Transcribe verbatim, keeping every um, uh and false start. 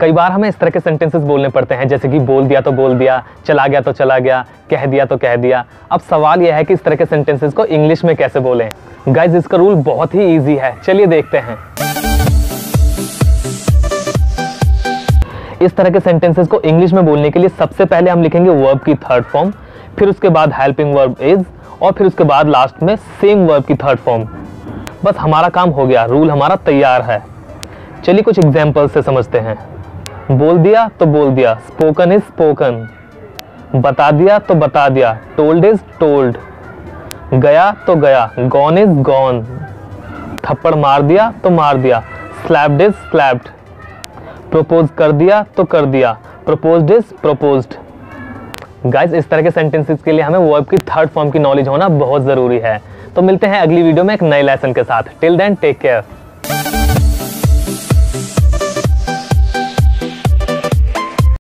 कई बार हमें इस तरह के सेंटेंसेस बोलने पड़ते हैं, जैसे कि बोल दिया तो बोल दिया, चला गया तो चला गया, कह दिया तो कह दिया। अब सवाल यह है कि इस तरह के सेंटेंसेस को इंग्लिश में कैसे बोलें। गाइज इसका रूल बहुत ही ईजी है, चलिए देखते हैं। इस तरह के सेंटेंसेस को इंग्लिश में बोलने के लिए सबसे पहले हम लिखेंगे वर्ब की थर्ड फॉर्म, फिर उसके बाद हेल्पिंग वर्ब इज, और फिर उसके बाद लास्ट में सेम वर्ब की थर्ड फॉर्म। बस हमारा काम हो गया, रूल हमारा तैयार है। चलिए कुछ एग्जाम्पल से समझते हैं। बोल दिया तो बोल दिया, स्पोकन इज स्पोकन। बता दिया तो बता दिया, टोल्ड इज टोल्ड। गया तो गया, गॉन इज गॉन। थप्पड़ मार दिया तो मार दिया, स्लैप्ड इज स्लैप्ड। प्रपोज कर दिया तो कर दिया, प्रपोज्ड इज प्रपोज्ड। गाइस इस तरह के सेंटेंसेस के लिए हमें वर्ब की थर्ड फॉर्म की नॉलेज होना बहुत जरूरी है। तो मिलते हैं अगली वीडियो में एक नए लेसन के साथ। Till then take care.